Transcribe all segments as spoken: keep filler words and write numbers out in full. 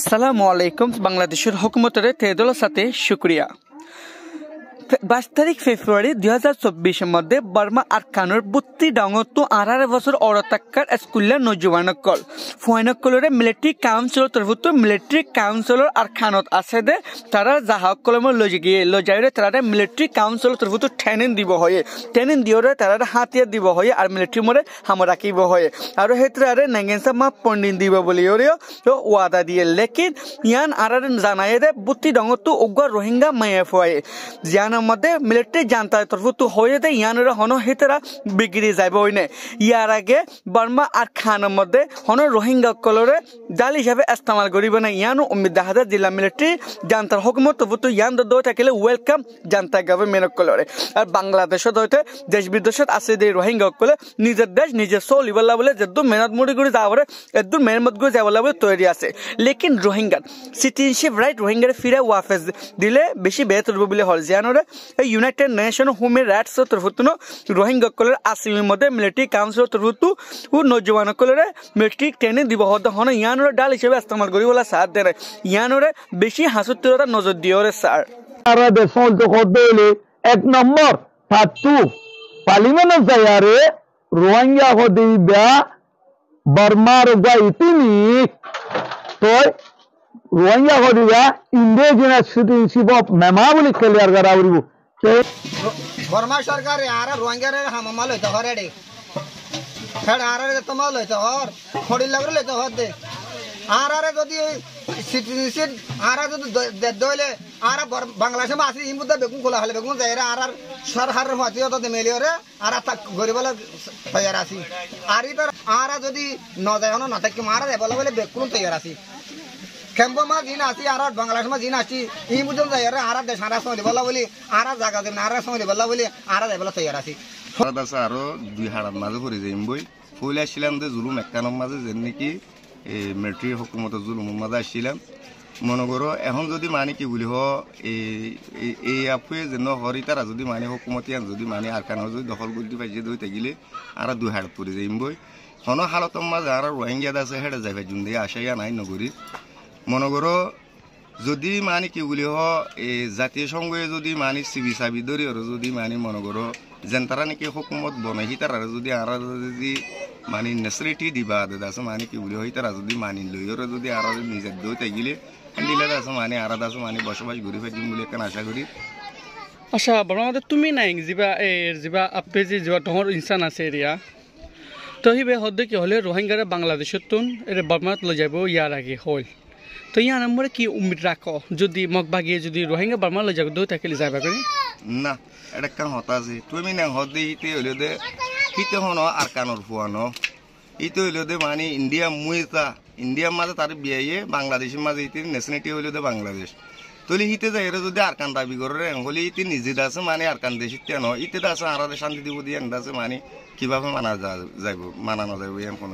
আসসালামু আলাইকুম বাংলাদেশের হুকুমতের তেদলের সাথে শুক্রিয়া। বাইশ তারিখ ফেব্রুয়ারি দুই হাজার চব্বিশের মধ্যে বর্মা আরকানোর বুত্তি ডাঙত আড়াই বছর অরতাক্কার স্কুলের নজওয়ানকল ফুয়ানকলরে মিলিটারি কাউন্সিলর তরফত মিলিটারি কাউন্সিলর আরকানত আছে দে তারা জাহাক কলমে লজে গিয়ে লজাইরে তারা মিলিটারি কাউন্সিলর তরফত ট্রেনিং দিব হয়ে ট্রেনিং দিওরে তারা হাতিয়ার দিব হয়ে আর মিলিটারি মরে হাম রাখিব হয়ে আর হেতরে নেগেন্সা মা পন্ডিন দিব বলি ওরেও তো ওয়াদা দিয়ে লেকিন ইয়ান আর জানাই দে বুত্তি ডাঙত উগ্র রোহিঙ্গা মায়ে ফুয়ে জিয়ান মধ্যে মিলিটারি জান্তার তরফত হয়ে দে ইয়ানের হন হেতরা বিগড়ি যাইব হইনে ইয়ার আগে বর্মা আর খানের মধ্যে হন রোহিঙ্গা কলরে জাল হিসাবে ইস্তেমাল করিব না ইয়ানো উম্মিদ হাজার জেলা মিলিটারি জান্তার হুকুমত তরফত ইয়ান দো থাকিলে ওয়েলকাম জান্তা গভর্নমেন্ট কলরে আর বাংলাদেশত হইতে দেশ বিদেশত আছে দে রোহিঙ্গা কলে নিজের দেশ নিজে চলিবলা বলে যেদু মেহনত মুড়ি করে যাওয়ারে এদু মেহনত করে যাবলা বলে তৈরি আছে লেকিন রোহিঙ্গা সিটিজেনশিপ রাইট রোহিঙ্গার ফিরে ওয়াফেজ দিলে বেশি বেহতর হবে বলে হল জিয়ানরে ইউনাইটেড নেশন হিউম্যান রাইটস তরফত রোহিঙ্গা কলের আসিমের মধ্যে মিলিটারি কাউন্সিল তরফত ও নজওয়ান কলের মিলিটারি ট্রেনিং দিব হতে হন ইয়ানোর ডাল হিসেবে ইস্তেমাল করি বলা সাথ দেয় ইয়ানোরে বেশি হাসুত্তরতা নজর দিওরে স্যার এক নম্বর ফাতু পার্লিমেন্ট যায়ারে রোহিঙ্গা হদিবা বর্মার গাইতিনি তো রোহিঙ্গা হদিবা ইন্ডিজিনাস সিটিজেনশিপ অফ মেমা বলি ক্লিয়ার করা উড়িব বর্মা সরকার আর রোহিঙ্গার হামামা লইতে হরে রে হেড আর তোমা লইতে হর খড়ি লাগরে লইতে হর দে আর আর যদি সিটিজেনশিপ আর যদি দইলে আর বাংলাদেশে মাসি ইমুদা বেগুন খোলা হলে বেগুন যাইরা আর আর সরকারের মাটিও তো মেলিওরে আর তা গরিবলা তৈয়ার আছি আর ইতার আর যদি ন যায় না থাকি মারা যায় বলে বলে বেগুন তৈয়ার আছি খেম্পো মা জিন আসি আর বাংলাদেশ মা জিন আসি এই মুজন যাইরা আর দেশ আর সময় বলা বলি আর জায়গা দেন আর সময় বলা বলি আর যাই বলা তৈয়ার আছি আছে আরো দুই হাড়ার মাঝে পড়ে যাইম বই ফুল আসছিলাম যে জুলুম একখানোর মাঝে যেন নাকি এই মিলিটারি হুকুমতের জুলুমের মাঝে আসছিলাম মনে করো এখন যদি মানে কি বলি হ এই আপুয়ে যেন হরি তারা যদি মানে হুকুমতিয়ান যদি মানে আরকানো যদি দখল করতে পাইছে দইতে গেলে আর দুই হাড় পড়ে যাইম বই হন হালতর মাঝে আর রোহিঙ্গা আছে হেঁটে যাই জুন দিয়ে আসাইয়া নাই নগরী মনে করো যদি মানে কি বলি হ এই জাতীয় সংঘে যদি মানে চিবি চাবি ধরি আর যদি মানে মনে করো যেন তারা নাকি হুকুমত বনাই তারা যদি আর যদি মানে নেসেলিটি দিবা আছে মানে কি বলি হয় তারা যদি মানি লই ওরা যদি আর নিজের দইতে গেলে দিলে আছে মানে আর আছে মানে বসবাস ঘুরে ফেরছিম বলে কেন আশা করি আচ্ছা বর্মা তুমি নাই যা এর যা আপে যে যা তোমার ইনসান আছে এরিয়া তো হিবে হদ্দে কি হলে রোহিঙ্গারা বাংলাদেশত তুন এর বর্মাত লৈ যাব ইয়ার আগে হল তো ইয়ার নম্বরে কি উম্মিদ রাখো যদি মগ বাগিয়ে যদি রোহিঙ্গা বর্মা লৈ যাব দই থাকিলে যাবা করি না এটা কান হতা আছে তুমি না হদ্দে ইতে হইলে দে হিতে হন আর কানর ফুয়ানো ইতে হইলে দে মানে ইন্ডিয়া মুইতা ইন্ডিয়ার মাঝে তার বিয়ে বাংলাদেশের মাঝে ইতি ন্যাশনালিটি হইলে দে বাংলাদেশ তলি হিতে যাই যদি আর কান দাবি করে হলে ইতি নিজে আছে মানে আর কান দেশ ইতে নয় ইতে আছে আর শান্তি দিব দিয়ে আছে মানে কিভাবে মানা যাইব মানানো যাইব এম কোনো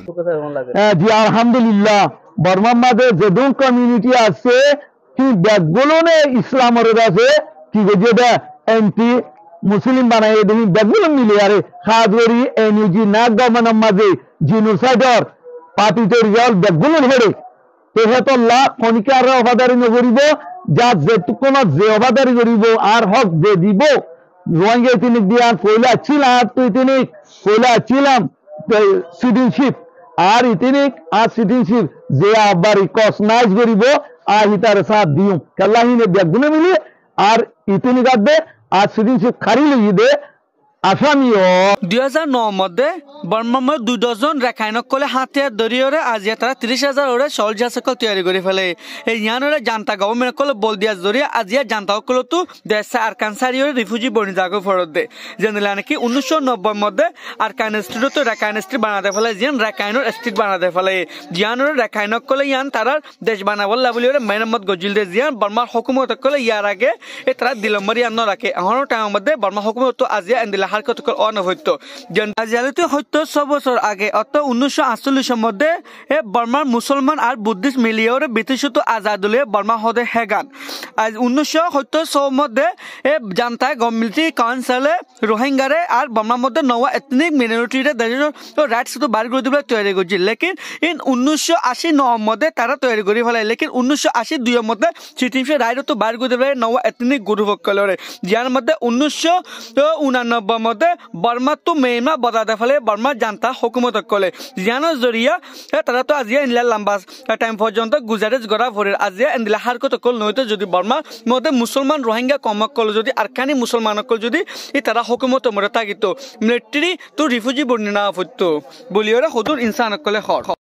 জি আলহামদুলিল্লাহ বর্মার মাঝে যেদুন কমিউনিটি আছে কি ব্যাগগুলো নে ইসলামের আছে কি যে দে এন্টি মুসলিম বানাই দেখি ব্যাগগুলো মিলে আরে খাদরি এনজি না গমনের মাঝে জিনোসাইডর পার্টি তৈরি হল ব্যাগগুলো হেরে তেহেতল্লাহ খনিকার অবাদারি নগরিব যা যেটুকুন যে অবাদারি করিব আর হক যে দিব রোহিঙ্গা তিনি দিয়া কইলা ছিলাম তুই তিনি কইলা ছিলাম সিটিজেনশিপ আর ইতিনিক আর সিটিজেনশিপ যে আবার কস নাইজ করিব আর হিতার সাথ দিও কাল্লাহিনে ব্যাগগুলো মিলি আর ইতিনি গাদবে আর সিটিজেনশিপ খারি লই দে আসামিও দুই হাজার নয় মধ্যে বর্মার দুই ডজন রেখাইনক কলে হাতিয়ার দরিয়রে আজিয়া তারা ত্রিশ হাজার ওরে সলজার সকল তৈরি করে ফেলে এই ইয়ানরে জান্তা গভর্নমেন্ট কলে বল দিয়ার জরিয়া আজিয়া জান্তা সকল তো দেশে আরকান সারিয়রে রিফিউজি বনি জাগো ফরত দে জেনেলা নাকি উনিশশো নব্বই মধ্যে আরকান স্ট্রিট তো রেখাইন স্ট্রিট বানাতে ফেলে জিয়ান রেখাইনর স্ট্রিট বানাতে ফেলে জিয়ানরে রেখাইনক কলে ইয়ান তারার দেশ বানাবল্লা বলি ওরে মেরামত গজিল দে জিয়ান বর্মার হুকুমত কলে ইয়ার আগে এ তারা দিলম্বরি আন্ন রাখে এখন টাইমের মধ্যে বর্মা হুকুমত তো আজিয়া এন্দিলা হারকতকল অনভত্য আজিয়ালিতে সত্য ছ বছর আগে অর্থাৎ উনিশশো আটচল্লিশের মধ্যে এ বর্মার মুসলমান আর বুদ্ধিস্ট মিলিয়ে ব্রিটিশত আজাদুলে বর্মা হদে হেগান আজ উনিশশো সত্তর ছর মধ্যে এ জান্তায় গভর্নমেন্ট কাউন্সিলে রোহিঙ্গারে আর বর্মার মধ্যে নওয়া এথনিক মিনরিটিরে রাইটস তো বার করে দিবলৈ তৈরি করছিল লেকিন ইন উনিশশো আশি নর মধ্যে তারা তৈরি করে ফেলে লেকিন উনিশশো আশি দুইয়ের মধ্যে সিটিমসে রাইট তো বার করে দিবলৈ নওয়া এথনিক গ্রুপসকলরে যার মধ্যে উনিশশো উনানব্বই মধ্যে বর্মা তো মেইমা বজাতে ফেলে বর্মার জান্তা হুকুমত কলে জিয়ানোর জরিয়া তারা তো আজিয়া ইনলা লম্বা টাইম পর্যন্ত গুজারিশ গড়া ভরে আজিয়া ইনলা হারকত কল নইতে যদি বর্মার মধ্যে মুসলমান রোহিঙ্গা কমক কল যদি আরকানি মুসলমান কল যদি ই তারা হুকুমত মরে থাকিত মিলিটারি তো রিফিউজি বর্ণনা হতো বলিওরা হদুর ইনসান কলে হর